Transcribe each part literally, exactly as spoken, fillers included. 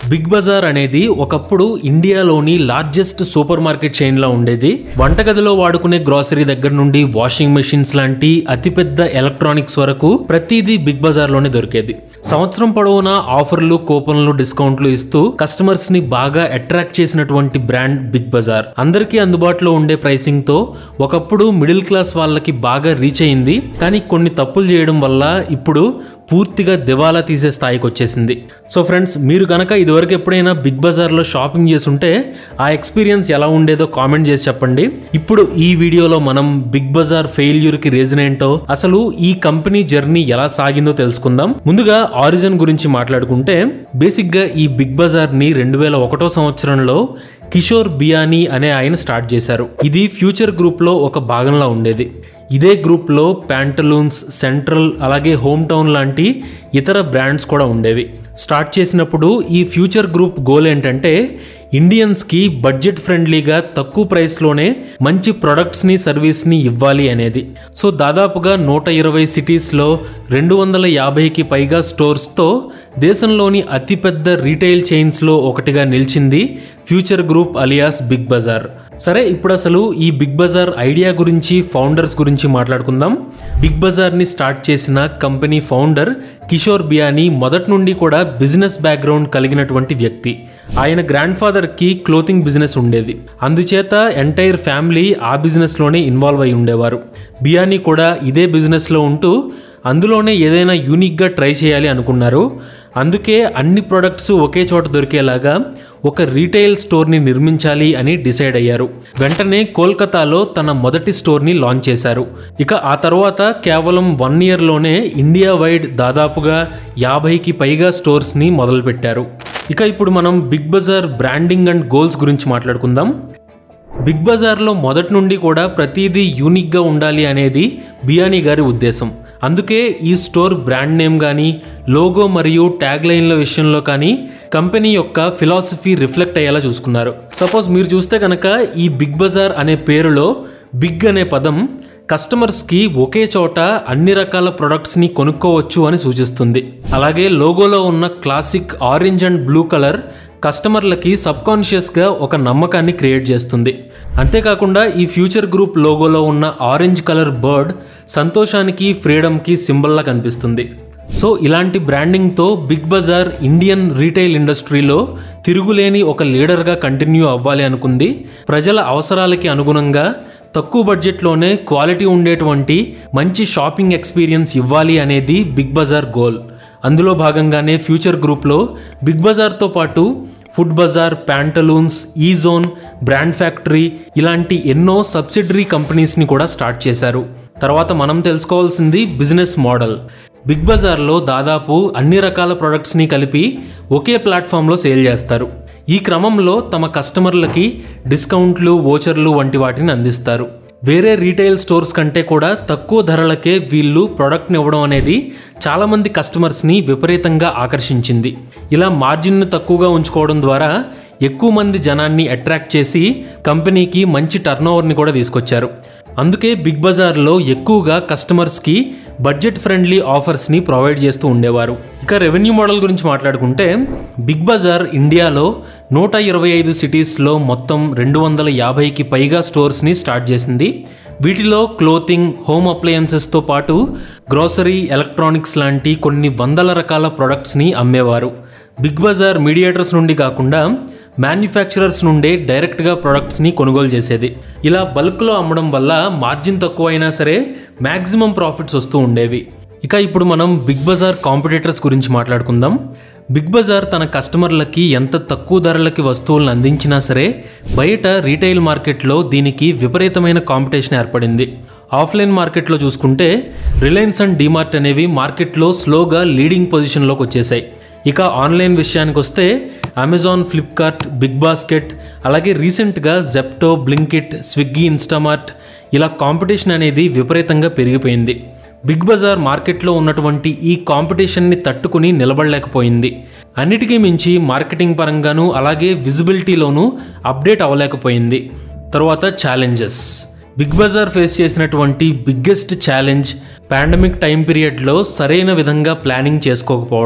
Big Bazar అనేది ఒకప్పుడు ఇండియాలోని లార్జెస్ట్ సూపర్ మార్కెట్ చైన్ లా ఉండేది. వంటగదిలో వాడుకునే గ్రోసరీ దగ్గర నుండి వాషింగ్ మెషిన్స్ లాంటి అతిపెద్ద ఎలక్ట్రానిక్స్ వరకు ప్రతిదీ బిగ్ బజార్ లోనే దొరికేది. సంవత్సరం పొడవునా ఆఫర్లు, కూపన్లు, డిస్కౌంట్లు ఇస్తూ కస్టమర్స్ ని బాగా అట్రాక్ట్ చేసినటువంటి బ్రాండ్ బిగ్ బజార్. అందరికీ అందుబాటులో ఉండే ప్రైసింగ్ తో ఒకప్పుడు మిడిల్ క్లాస్ వాళ్ళకి బాగా రీచ్ అయింది. కానీ కొన్ని తప్పులు చేయడం వల్ల ఇప్పుడు పూర్తిగా దివాలా తీసే స్థాయికి వచ్చేసింది. సో ఫ్రెండ్స్, మీరు కనుక ఇదివరకు ఎప్పుడైనా బిగ్ బజార్లో షాపింగ్ చేసుంటే ఆ ఎక్స్పీరియన్స్ ఎలా ఉండేదో కామెంట్ చేసి చెప్పండి. ఇప్పుడు ఈ వీడియోలో మనం బిగ్ బజార్ ఫెయిల్యూర్కి రీజన్ ఏంటో, అసలు ఈ కంపెనీ జర్నీ ఎలా సాగిందో తెలుసుకుందాం. ముందుగా ఆరిజిన్ గురించి మాట్లాడుకుంటే, బేసిక్గా ఈ బిగ్ బజార్ని రెండు వేల ఒకటో సంవత్సరంలో కిషోర్ బియానీ అనే ఆయన స్టార్ట్ చేశారు. ఇది ఫ్యూచర్ గ్రూప్లో ఒక భాగంలా ఉండేది. ఇదే గ్రూప్లో ప్యాంటలూన్స్, సెంట్రల్, అలాగే హోమ్ టౌన్ లాంటి ఇతర బ్రాండ్స్ కూడా ఉండేవి. స్టార్ట్ చేసినప్పుడు ఈ ఫ్యూచర్ గ్రూప్ గోల్ ఏంటంటే ఇండియన్స్కి బడ్జెట్ ఫ్రెండ్లీగా తక్కువ ప్రైస్లోనే మంచి ప్రొడక్ట్స్ని, సర్వీస్ని ఇవ్వాలి అనేది. సో దాదాపుగా నూట ఇరవై సిటీస్లో రెండు వందల యాభైకి పైగా స్టోర్స్తో దేశంలోని అతిపెద్ద రీటైల్ చైన్స్లో ఒకటిగా నిలిచింది Future Group alias Big Bazaar. సరే, ఇప్పుడు అసలు ఈ బిగ్ బజార్ ఐడియా గురించి, ఫౌండర్స్ గురించి మాట్లాడుకుందాం. బిగ్ బజార్ని స్టార్ట్ చేసిన కంపెనీ ఫౌండర్ కిషోర్ బియానీ మొదటి నుండి కూడా బిజినెస్ బ్యాక్గ్రౌండ్ కలిగినటువంటి వ్యక్తి. ఆయన గ్రాండ్ ఫాదర్కి క్లోతింగ్ బిజినెస్ ఉండేది. అందుచేత ఎంటైర్ ఫ్యామిలీ ఆ బిజినెస్లోనే ఇన్వాల్వ్ అయి ఉండేవారు. బియానీ కూడా ఇదే బిజినెస్లో ఉంటూ అందులోనే ఏదైనా యూనిక్గా ట్రై చేయాలి అనుకున్నారు. అందుకే అన్ని ప్రొడక్ట్స్ ఒకే చోట దొరికేలాగా ఒక రీటైల్ స్టోర్ని నిర్మించాలి అని డిసైడ్ అయ్యారు. వెంటనే కోల్కతాలో తన మొదటి స్టోర్ని లాంచ్ చేశారు. ఇక ఆ తర్వాత కేవలం వన్ ఇయర్లోనే ఇండియా వైడ్ దాదాపుగా యాభైకి పైగా స్టోర్స్ని మొదలుపెట్టారు. ఇక ఇప్పుడు మనం Big Bazaar branding and goals గురించి మాట్లాడుకుందాం. బిగ్ బజార్లో మొదటి నుండి కూడా ప్రతిదీ యూనిక్గా ఉండాలి అనేది బియానీ గారి ఉద్దేశం. అందుకే ఈ స్టోర్ బ్రాండ్ నేమ్ కానీ, లోగో మరియు ట్యాగ్ లైన్ల విషయంలో కానీ కంపెనీ యొక్క ఫిలాసఫీ రిఫ్లెక్ట్ అయ్యేలా చూసుకున్నారు. సపోజ్ మీరు చూస్తే కనుక ఈ బిగ్ బజార్ అనే పేరులో బిగ్ అనే పదం కస్టమర్స్కి ఒకే చోట అన్ని రకాల ప్రొడక్ట్స్ని కొనుక్కోవచ్చు అని సూచిస్తుంది. అలాగే లోగోలో ఉన్న classic orange and blue colour కస్టమర్లకి సబ్కాన్షియస్గా ఒక నమ్మకాన్ని క్రియేట్ చేస్తుంది. అంతేకాకుండా ఈ ఫ్యూచర్ గ్రూప్ లోగోలో ఉన్న ఆరెంజ్ కలర్ బర్డ్ సంతోషానికి, ఫ్రీడమ్కి సింబల్లా కనిపిస్తుంది. సో ఇలాంటి బ్రాండింగ్తో బిగ్ బజార్ ఇండియన్ రీటైల్ ఇండస్ట్రీలో తిరుగులేని ఒక లీడర్గా కంటిన్యూ అవ్వాలి అనుకుంది. ప్రజల అవసరాలకి అనుగుణంగా తక్కువ బడ్జెట్లోనే క్వాలిటీ ఉండేటువంటి మంచి షాపింగ్ ఎక్స్పీరియన్స్ ఇవ్వాలి అనేది బిగ్ బజార్ గోల్. అందులో భాగంగానే ఫ్యూచర్ గ్రూప్లో బిగ్ బజార్తో పాటు Food Bazaar, Pantaloons, E Zone, Brand Factory ఇలాంటి ఎన్నో సబ్సిడరీ కంపెనీస్ని కూడా స్టార్ట్ చేశారు. తర్వాత మనం తెలుసుకోవాల్సింది బిజినెస్ మోడల్. బిగ్ బజార్లో దాదాపు అన్ని రకాల ప్రొడక్ట్స్ని కలిపి ఒకే ప్లాట్ఫామ్లో సేల్ చేస్తారు. ఈ క్రమంలో తమ కస్టమర్లకి డిస్కౌంట్లు, వోచర్లు వంటి వాటిని అందిస్తారు. వేరే రీటైల్ స్టోర్స్ కంటే కూడా తక్కువ ధరలకే వీళ్ళు ప్రోడక్ట్ని ఇవ్వడం అనేది చాలామంది కస్టమర్స్ని విపరీతంగా ఆకర్షించింది. ఇలా మార్జిన్ను తక్కువగా ఉంచుకోవడం ద్వారా ఎక్కువ మంది జనాన్ని అట్రాక్ట్ చేసి కంపెనీకి మంచి టర్న్ ఓవర్ని కూడా తీసుకొచ్చారు. అందుకే బిగ్ బజార్లో ఎక్కువగా కస్టమర్స్కి బడ్జెట్ ఫ్రెండ్లీ ఆఫర్స్ని ప్రొవైడ్ చేస్తూ ఉండేవారు. ఇక రెవెన్యూ మోడల్ గురించి మాట్లాడుకుంటే, బిగ్ బజార్ ఇండియాలో నూట ఇరవై ఐదు సిటీస్లో మొత్తం రెండు వందల యాభైకి పైగా స్టోర్స్ని స్టార్ట్ చేసింది. వీటిలో క్లోతింగ్, హోమ్ అప్లయన్సెస్తో పాటు గ్రోసరీ, ఎలక్ట్రానిక్స్ లాంటి కొన్ని వందల రకాల ప్రొడక్ట్స్ని అమ్మేవారు. బిగ్ బజార్ మీడియేటర్స్ నుండి కాకుండా మ్యానుఫ్యాక్చరర్స్ నుండే డైరెక్ట్గా ప్రొడక్ట్స్ని కొనుగోలు చేసేది. ఇలా బల్క్లో అమ్మడం వల్ల మార్జిన్ తక్కువ అయినా సరే మ్యాక్సిమం ప్రాఫిట్స్ వస్తూ ఉండేవి. ఇక ఇప్పుడు మనం బిగ్ బజార్ కాంపిటీటర్స్ గురించి మాట్లాడుకుందాం. బిగ్ బజార్ తన కస్టమర్లకి ఎంత తక్కువ ధరలకి వస్తువులను అందించినా సరే బయట రీటైల్ మార్కెట్లో దీనికి విపరీతమైన కాంపిటీషన్ ఏర్పడింది. ఆఫ్లైన్ మార్కెట్లో చూసుకుంటే రిలయన్స్ అండ్ డిమార్ట్ అనేవి మార్కెట్లో స్లోగా లీడింగ్ పొజిషన్లోకి వచ్చేసాయి. ఇక ఆన్లైన్ విషయానికి వస్తే అమెజాన్, ఫ్లిప్కార్ట్, బిగ్ బాస్కెట్, అలాగే రీసెంట్గా జెప్టో, బ్లింకిట్, స్విగ్గీ, ఇన్స్టామార్ట్ ఇలా కాంపిటీషన్ అనేది విపరీతంగా పెరిగిపోయింది. బిగ్ బజార్ మార్కెట్లో ఉన్నటువంటి ఈ కాంపిటీషన్ని తట్టుకుని నిలబడలేకపోయింది. అన్నిటికీ మించి మార్కెటింగ్ పరంగాను అలాగే విజిబిలిటీలోనూ అప్డేట్ అవ్వలేకపోయింది. తర్వాత ఛాలెంజెస్. బిగ్ బజార్ ఫేస్ చేసినటువంటి బిగ్గెస్ట్ ఛాలెంజ్ పాండమిక్ టైం పీరియడ్లో సరైన విధంగా ప్లానింగ్ చేసుకోకపోవడం.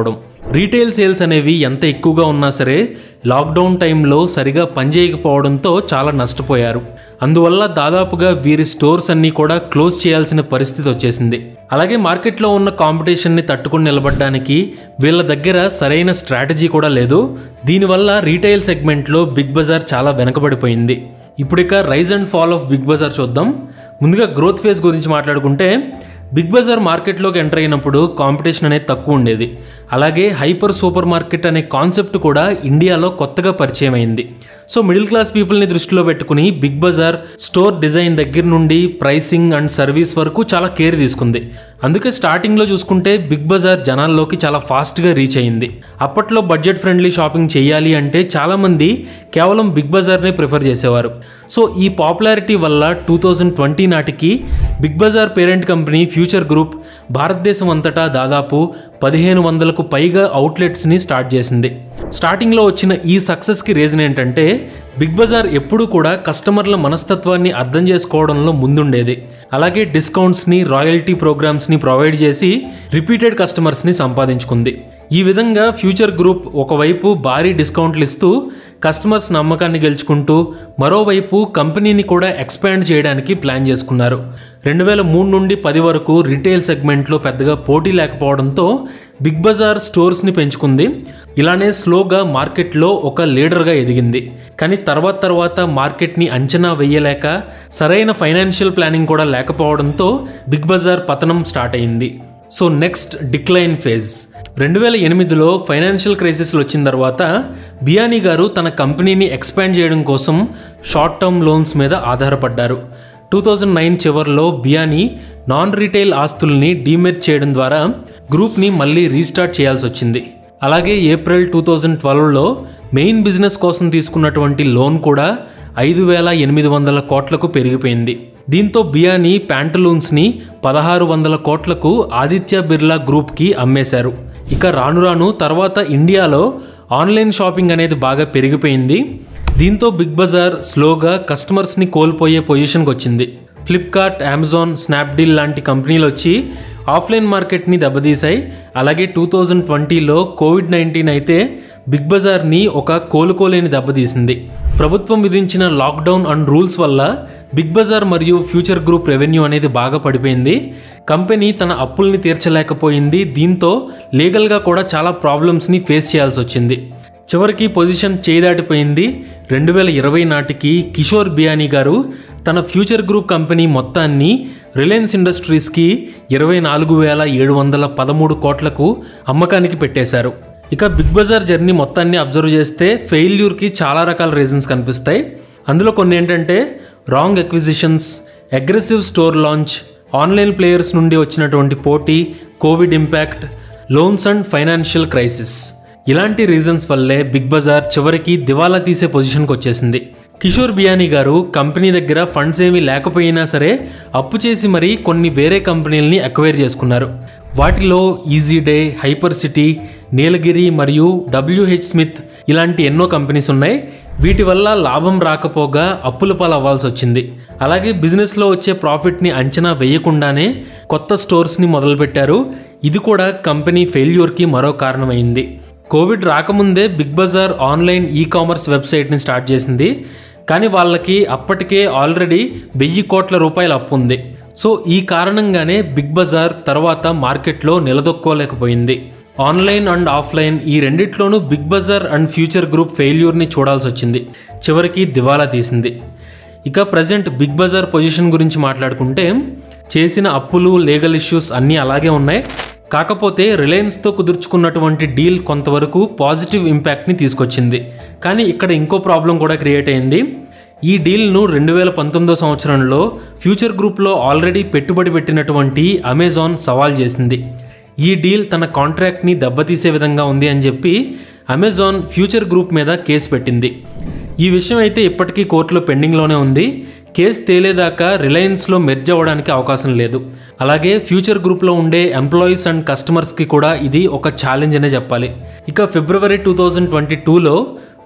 రీటైల్ సేల్స్ అనేవి ఎంత ఎక్కువగా ఉన్నా సరే లాక్డౌన్ టైంలో సరిగా పనిచేయకపోవడంతో చాలా నష్టపోయారు. అందువల్ల దాదాపుగా వీరి స్టోర్స్ అన్నీ కూడా క్లోజ్ చేయాల్సిన పరిస్థితి వచ్చేసింది. అలాగే మార్కెట్లో ఉన్న కాంపిటీషన్ని తట్టుకుని నిలబడడానికి వీళ్ళ దగ్గర సరైన స్ట్రాటజీ కూడా లేదు. దీనివల్ల రీటైల్ సెగ్మెంట్లో బిగ్ బజార్ చాలా వెనకబడిపోయింది. ఇప్పుడిక rise and fall of Big Bazaar చూద్దాం. ముందుగా గ్రోత్ ఫేజ్ గురించి మాట్లాడుకుంటే బిగ్ బజార్ మార్కెట్లోకి ఎంటర్ అయినప్పుడు కాంపిటీషన్ అనేది తక్కువ ఉండేది. అలాగే హైపర్ సూపర్ మార్కెట్ అనే కాన్సెప్ట్ కూడా ఇండియాలో కొత్తగా పరిచయం అయింది. సో మిడిల్ క్లాస్ పీపుల్ని దృష్టిలో పెట్టుకుని బిగ్ బజార్ స్టోర్ డిజైన్ దగ్గర నుండి ప్రైసింగ్ అండ్ సర్వీస్ వరకు చాలా కేర్ తీసుకుంది. అందుకే స్టార్టింగ్లో చూసుకుంటే బిగ్ బజార్ జనాల్లోకి చాలా ఫాస్ట్గా రీచ్ అయింది. అప్పట్లో బడ్జెట్ ఫ్రెండ్లీ షాపింగ్ చేయాలి అంటే చాలామంది కేవలం బిగ్ బజార్నే ప్రిఫర్ చేసేవారు. సో ఈ పాపులారిటీ వల్ల టూ థౌజండ్ ట్వంటీ నాటికి Big Bazaar parent company Future Group భారతదేశం అంతటా దాదాపు పదిహేను వందలకు పైగా అవుట్లెట్స్ని స్టార్ట్ చేసింది. స్టార్టింగ్లో వచ్చిన ఈ సక్సెస్కి రీజన్ ఏంటంటే బిగ్ బజార్ ఎప్పుడూ కూడా కస్టమర్ల మనస్తత్వాన్ని అర్థం చేసుకోవడంలో ముందుండేది. అలాగే డిస్కౌంట్స్ని, రాయల్టీ ప్రోగ్రామ్స్ని ప్రొవైడ్ చేసి రిపీటెడ్ కస్టమర్స్ని సంపాదించుకుంది. ఈ విధంగా ఫ్యూచర్ గ్రూప్ ఒకవైపు భారీ డిస్కౌంట్లు ఇస్తూ కస్టమర్స్ నమ్మకాన్ని గెలుచుకుంటూ మరోవైపు కంపెనీని కూడా ఎక్స్పాండ్ చేయడానికి ప్లాన్ చేసుకున్నారు. రెండు వేల మూడు నుండి పది వరకు రీటైల్ సెగ్మెంట్లో పెద్దగా పోటీ లేకపోవడంతో బిగ్ బజార్ స్టోర్స్ని పెంచుకుంది. ఇలానే స్లోగా మార్కెట్లో ఒక లీడర్గా ఎదిగింది. కానీ తర్వాత తర్వాత మార్కెట్ని అంచనా వేయలేక సరైన ఫైనాన్షియల్ ప్లానింగ్ కూడా లేకపోవడంతో బిగ్ బజార్ పతనం స్టార్ట్ అయింది. So next decline phase. రెండు వేల ఎనిమిదిలో ఫైనాన్షియల్ క్రైసిస్లు వచ్చిన తర్వాత బియానీ గారు తన కంపెనీని ఎక్స్పాండ్ చేయడం కోసం షార్ట్ టర్మ్ లోన్స్ మీద ఆధారపడ్డారు. టూ థౌజండ్ నైన్ చివరిలో బియానీ నాన్ రీటైల్ ఆస్తుల్ని డీమెర్జ్ చేయడం ద్వారా గ్రూప్ని మళ్ళీ రీస్టార్ట్ చేయాల్సి వచ్చింది. అలాగే ఏప్రిల్ టూ థౌజండ్ ట్వెల్వ్లో మెయిన్ బిజినెస్ కోసం తీసుకున్నటువంటి లోన్ కూడా ఐదు వేల ఎనిమిది వందల కోట్లకు పెరిగిపోయింది. దీంతో బియానీ ప్యాంటలూన్స్ని పదహారు వందల కోట్లకు ఆదిత్య బిర్లా గ్రూప్కి అమ్మేశారు. ఇక రాను రాను తర్వాత ఇండియాలో ఆన్లైన్ షాపింగ్ అనేది బాగా పెరిగిపోయింది. దీంతో బిగ్ బజార్ స్లోగా కస్టమర్స్ని కోల్పోయే పొజిషన్కి వచ్చింది. ఫ్లిప్కార్ట్, అమెజాన్, స్నాప్డీల్ లాంటి కంపెనీలు వచ్చి ఆఫ్లైన్ మార్కెట్ని దెబ్బతీశాయి. అలాగే టూ థౌజండ్ ట్వంటీలో కోవిడ్ నైన్టీన్ అయితే బిగ్ బజార్ని ఒక కోలుకోలేని దెబ్బతీసింది. ప్రభుత్వం విధించిన లాక్డౌన్ అండ్ రూల్స్ వల్ల బిగ్ బజార్ మరియు ఫ్యూచర్ గ్రూప్ రెవెన్యూ అనేది బాగా పడిపోయింది. కంపెనీ తన అప్పుల్ని తీర్చలేకపోయింది. దీంతో లీగల్గా కూడా చాలా ప్రాబ్లమ్స్ని ఫేస్ చేయాల్సి వచ్చింది. చివరికి పొజిషన్ చేదాటిపోయింది. రెండు వేల ఇరవై నాటికి కిషోర్ బియానీ గారు తన ఫ్యూచర్ గ్రూప్ కంపెనీ మొత్తాన్ని రిలయన్స్ ఇండస్ట్రీస్కి ఇరవై నాలుగు వేల ఏడు వందల పదమూడు కోట్లకు అమ్మకానికి పెట్టేశారు. ఇక బిగ్ బజార్ జర్నీ మొత్తాన్ని అబ్జర్వ్ చేస్తే ఫెయిల్యూర్కి చాలా రకాల రీజన్స్ కనిపిస్తాయి. అందులో కొన్ని ఏంటంటే wrong acquisitions, aggressive store launch, online players నుండి వచ్చినటువంటి పోటీ, COVID impact, loans and financial crisis. ఇలాంటి రీజన్స్ వల్లే బిగ్ బజార్ చివరికి దివాలా తీసే పొజిషన్కి వచ్చేసింది. కిషోర్ బియానీ గారు కంపెనీ దగ్గర ఫండ్స్ ఏమీ లేకపోయినా సరే అప్పు చేసి మరీ కొన్ని వేరే కంపెనీలని అక్వైర్ చేసుకున్నారు. వాటిలో Easy Day, Hyper City, Nilgiri మరియు డబ్ల్యూహెచ్ స్మిత్ ఇలాంటి ఎన్నో కంపెనీస్ ఉన్నాయి. వీటి వల్ల లాభం రాకపోగా అప్పుల పాలు అవ్వాల్సి వచ్చింది. అలాగే బిజినెస్లో వచ్చే ప్రాఫిట్ని అంచనా వేయకుండానే కొత్త స్టోర్స్ని మొదలుపెట్టారు. ఇది కూడా కంపెనీ ఫెయిల్యూర్కి మరో కారణమైంది. కోవిడ్ రాకముందే Big Bazaar online e commerce వెబ్సైట్ని స్టార్ట్ చేసింది. కానీ వాళ్ళకి అప్పటికే ఆల్రెడీ వెయ్యి కోట్ల రూపాయల అప్పు ఉంది. సో ఈ కారణంగానే బిగ్ బజార్ తర్వాత మార్కెట్లో నిలదొక్కోలేకపోయింది. ఆన్లైన్ అండ్ ఆఫ్లైన్ ఈ రెండిట్లోనూ Big Bazaar and Future Group ఫెయిల్యూర్ని చూడాల్సి వచ్చింది. చివరికి దివాలా తీసింది. ఇక ప్రజెంట్ బిగ్ బజార్ పొజిషన్ గురించి మాట్లాడుకుంటే చేసిన అప్పులు, లీగల్ ఇష్యూస్ అన్నీ అలాగే ఉన్నాయి. కాకపోతే రిలయన్స్తో కుదుర్చుకున్నటువంటి డీల్ కొంతవరకు పాజిటివ్ ఇంపాక్ట్ని తీసుకొచ్చింది. కానీ ఇక్కడ ఇంకో ప్రాబ్లం కూడా క్రియేట్ అయింది. ఈ డీల్ను రెండు వేల పంతొమ్మిదో సంవత్సరంలో ఫ్యూచర్ గ్రూప్లో ఆల్రెడీ పెట్టుబడి పెట్టినటువంటి అమెజాన్ సవాల్ చేసింది. ఈ డీల్ తన కాంట్రాక్ట్ని దెబ్బతీసే విధంగా ఉంది అని చెప్పి అమెజాన్ ఫ్యూచర్ గ్రూప్ మీద కేసు పెట్టింది. ఈ విషయం అయితే ఇప్పటికీ కోర్టులో పెండింగ్లోనే ఉంది. కేసు తేలేదాకా రిలయన్స్లో మెర్జ్ అవ్వడానికి అవకాశం లేదు. అలాగే ఫ్యూచర్ గ్రూప్లో ఉండే ఎంప్లాయీస్ అండ్ కస్టమర్స్కి కూడా ఇది ఒక ఛాలెంజ్ అనే చెప్పాలి. ఇక ఫిబ్రవరి టూ థౌజండ్ ట్వంటీ టూలో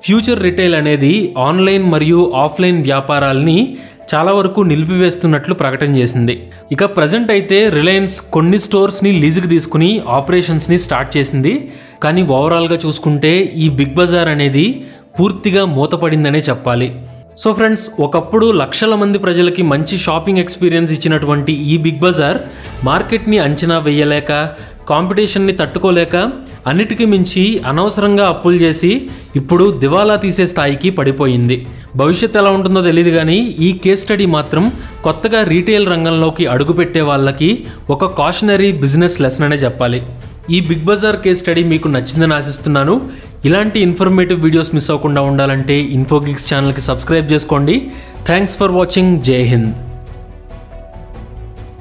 ఫ్యూచర్ రిటైల్ అనేది ఆన్లైన్ మరియు ఆఫ్లైన్ వ్యాపారాలని చాలా వరకు నిలిపివేస్తున్నట్లు ప్రకటన చేసింది. ఇక ప్రజెంట్ అయితే రిలయన్స్ కొన్ని స్టోర్స్ని లీజుకి తీసుకుని ఆపరేషన్స్ని స్టార్ట్ చేసింది. కానీ ఓవరాల్గా చూసుకుంటే ఈ బిగ్ బజార్ అనేది పూర్తిగా మూతపడిందనే చెప్పాలి. సో ఫ్రెండ్స్, ఒకప్పుడు లక్షల మంది ప్రజలకి మంచి షాపింగ్ ఎక్స్పీరియన్స్ ఇచ్చినటువంటి ఈ బిగ్ బజార్ మార్కెట్ని అంచనా వేయలేక, కాంపిటీషన్ని తట్టుకోలేక, అన్నిటికీ మించి అనవసరంగా అప్పులు చేసి ఇప్పుడు దివాలా తీసే స్థాయికి పడిపోయింది. భవిష్యత్తు ఎలా ఉంటుందో తెలియదు, కానీ ఈ కేస్ స్టడీ మాత్రం కొత్తగా రీటైల్ రంగంలోకి అడుగుపెట్టే వాళ్ళకి ఒక కాషనరీ బిజినెస్ లెసన్ అనే చెప్పాలి. ఈ బిగ్ బజార్ కేస్ స్టడీ మీకు నచ్చిందని ఆశిస్తున్నాను. ఇలాంటి ఇన్ఫర్మేటివ్ వీడియోస్ మిస్ అవ్వకుండా ఉండాలంటే ఇన్ఫోగిక్స్ ఛానల్కి సబ్స్క్రైబ్ చేసుకోండి. Thanks for watching. జై హింద్.